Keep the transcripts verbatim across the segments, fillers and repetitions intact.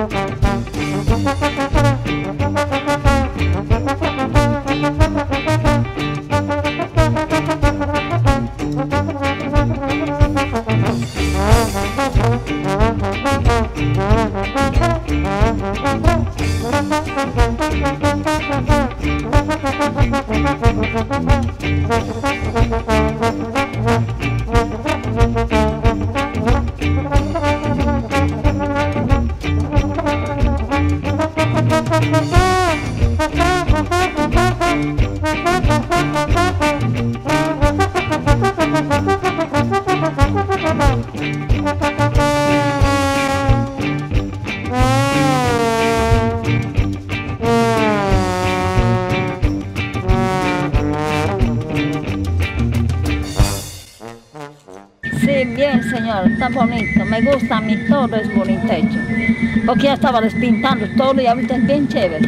Sí, bien señor, está bonito, me gusta a mí, todo es bonito hecho, porque ya estaba despintando todo y ahorita es bien chévere.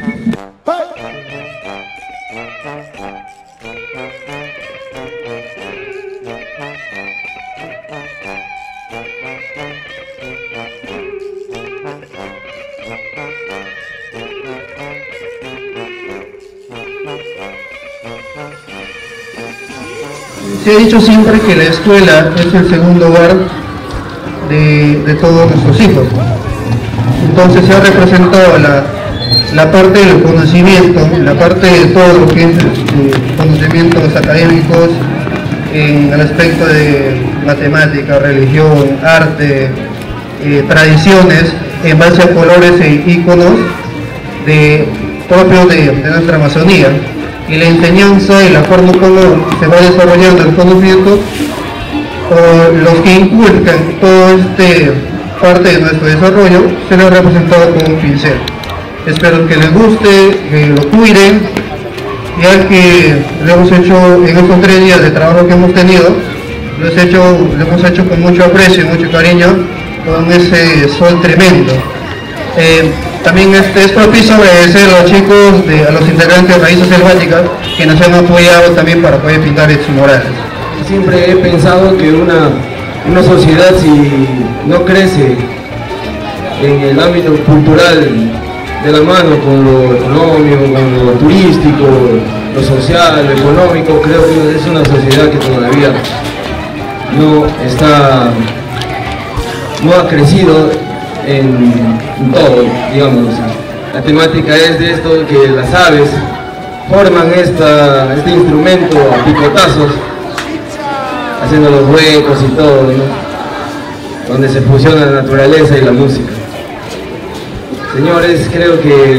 Se ha dicho siempre que la escuela es el segundo hogar de, de todos nuestros hijos. Entonces se ha representado la, la parte del conocimiento, la parte de todo lo que es este, conocimientos académicos en el aspecto de matemática, religión, arte, eh, tradiciones, en base a colores e íconos de, propios de, de nuestra Amazonía. Y la enseñanza y la forma como se va desarrollando el conocimiento, o los que inculcan toda esta parte de nuestro desarrollo, se lo ha representado con un pincel. Espero que les guste, que lo cuiden, ya que lo hemos hecho en estos tres días de trabajo que hemos tenido, lo, he hecho, lo hemos hecho con mucho aprecio y mucho cariño, con ese sol tremendo. Eh, También este es propicio agradecer a los chicos, de, a los integrantes de Raíces Selváticas, que nos han apoyado también para poder pintar estos murales. Siempre he pensado que una, una sociedad, si no crece en el ámbito cultural de la mano con lo económico, con lo turístico, lo social, lo económico, creo que es una sociedad que todavía no está, no ha crecido En, en todo, digamos. La temática es de esto, que las aves forman esta, este instrumento a picotazos, haciendo los huecos y todo, ¿no? Donde se fusiona la naturaleza y la música. Señores, creo que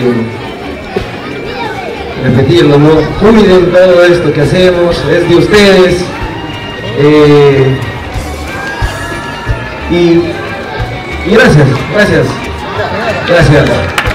repetirlo, ¿no? Cuiden todo esto que hacemos, es de ustedes. Eh, y Y gracias, gracias, gracias.